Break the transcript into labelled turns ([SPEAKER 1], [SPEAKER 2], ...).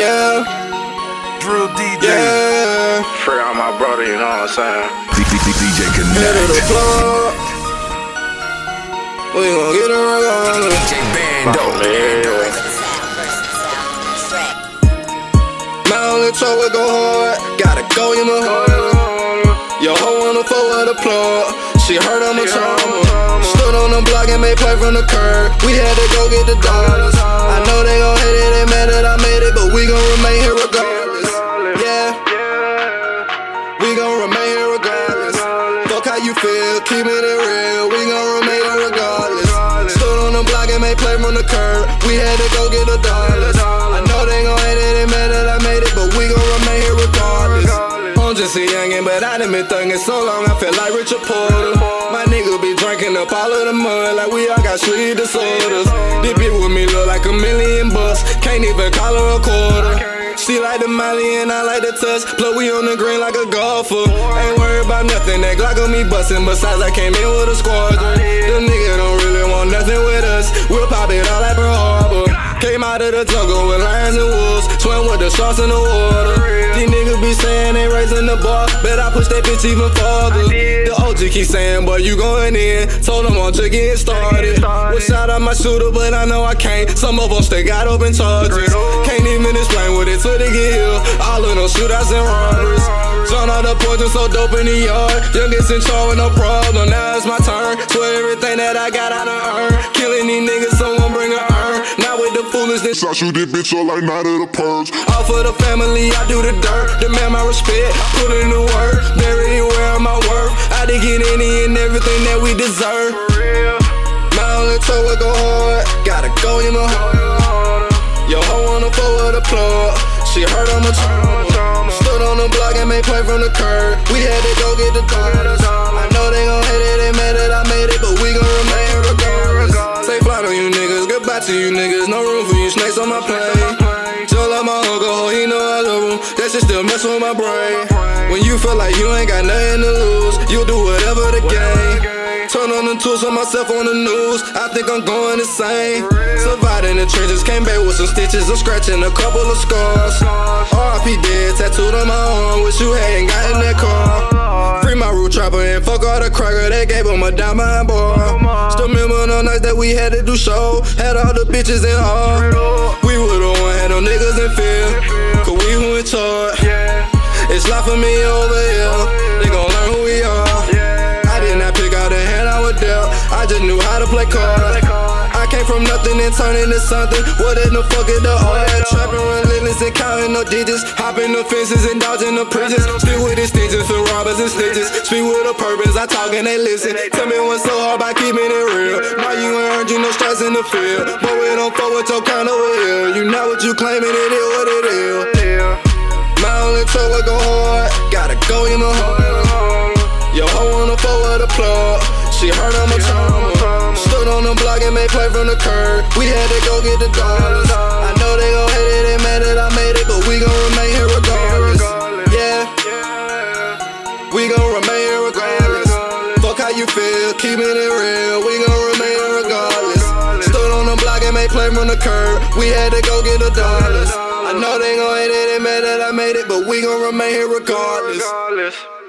[SPEAKER 1] Yeah.
[SPEAKER 2] Drill DJ.
[SPEAKER 1] Yeah.
[SPEAKER 3] Free out my brother, you know what I'm saying?
[SPEAKER 2] DJ
[SPEAKER 1] Head to
[SPEAKER 2] Connect.
[SPEAKER 1] the plug. We gon' get it right on.
[SPEAKER 2] DJ Bando.
[SPEAKER 1] My only talk will go hard. Gotta go, you know. Yo, hoe on the floor with a plug. She heard I'm a trauma. Stood on the block and made play from the curb. We had to go get the dollars. I know they gon' hate it, they mad that I made it, but we gon' remain here regardless. Yeah, we gon' remain here regardless. Fuck how you feel, keeping it real. We gon' remain here regardless. Stood on the block and made play from the curb. We had to go get the dollars. I know they gon' hate it, they mad that I made it, but we gon' remain here regardless. I'm just a youngin', but I done been thuggin' so long, I feel like Richard Porter. My nigga be drinking up all of the mud, like we all got sleep disorders. This bitch with me look like $1,000,000 bucks, can't even call her a quarter. She like the Molly and I like the touch, plus we on the green like a golfer. Ain't worried about nothing, that Glock on me bustin', besides I came in with a squadron. Them niggas don't really want nothing with us, we'll pop it all like Pearl Harbor. Came out of the jungle with lions and wolves, swim with the sharks in the water. These niggas be saying they raising the bar, bet I push that bitch even farther. The OG keep saying, boy, you going in, told them I'm just getting started. Wish out on my shooter, but I know I can't. Some of them still got open charges. Can't even explain what it took to get here. All of them shootouts and robberies. John out the porch and so dope in the yard. Youngest in charge with no problem. Now it's my turn. Swear everything that I got I done earned. Killing these niggas, someone bring a urn. Not with the foolishness.
[SPEAKER 4] I shoot this bitch up like Night of the Purge.
[SPEAKER 1] All for the family, I do the dirt. Demand my respect, put in the work. Bury where my worth. I did get any and everything that we deserve. My only toe will go hard. Gotta go, you know. Yo, hoe on the floor with a plug. She heard I'm a trauma. Stood on the block and made play from the curb. We had to go get the dollars. I know they gon' hate it, they mad that I made it, but we gon' remain here regardless. Say fly on you niggas, goodbye to you niggas. No room for you snakes on my plane. Just like my uncle, he know I love him. That shit still mess with my brain. When you feel like you ain't got nothing to lose, you'll do whatever to gain. Turn on the tools for myself on the news. I think I'm going insane. Survived in the trenches, came back with some stitches. I'm scratching a couple of scars. RIP dead, tattooed on my arm. Wish you hadn't got in that car. Free my root trapper and fuck all the cracker. They gave him a diamond bar. Still remember the nights that we had to do show. Had all the bitches in awe. We would've won, had no niggas in fear. Cause we who in charge. It's life for me over here. They gon' learn who we are. I did not pick out the hand I was dealt. I just knew how to play cards. I came from nothing and turned into something. What in the fuck is the art? Trapping relentless and counting no digits. Hopping the fences and dodging the prisons. Still with extensions for robbers and stitches. Speak with a purpose, I talk and they listen. Tell me what's so hard by keeping it real. Now you ain't earned you no stress in the field. But we don't fuck with your kind over here. You know what you claiming, it is what it is. My only toe will go hard. Gotta go, you know. Yo, hoe on the floor with a plug. She heard I'm a trauma. Stood on the block and made play from the curb. We had to go get the dollars. I know they gon' hate it, they mad that I made it, but we gon' remain here regardless. Yeah, we gon' remain here regardless. Fuck how you feel, keeping it real. We gon' remain here regardless. Stood on the block and made play from the curb. We had to go get the dollars. I know they gon' hate it, they mad that I made it, but we gon' remain here regardless.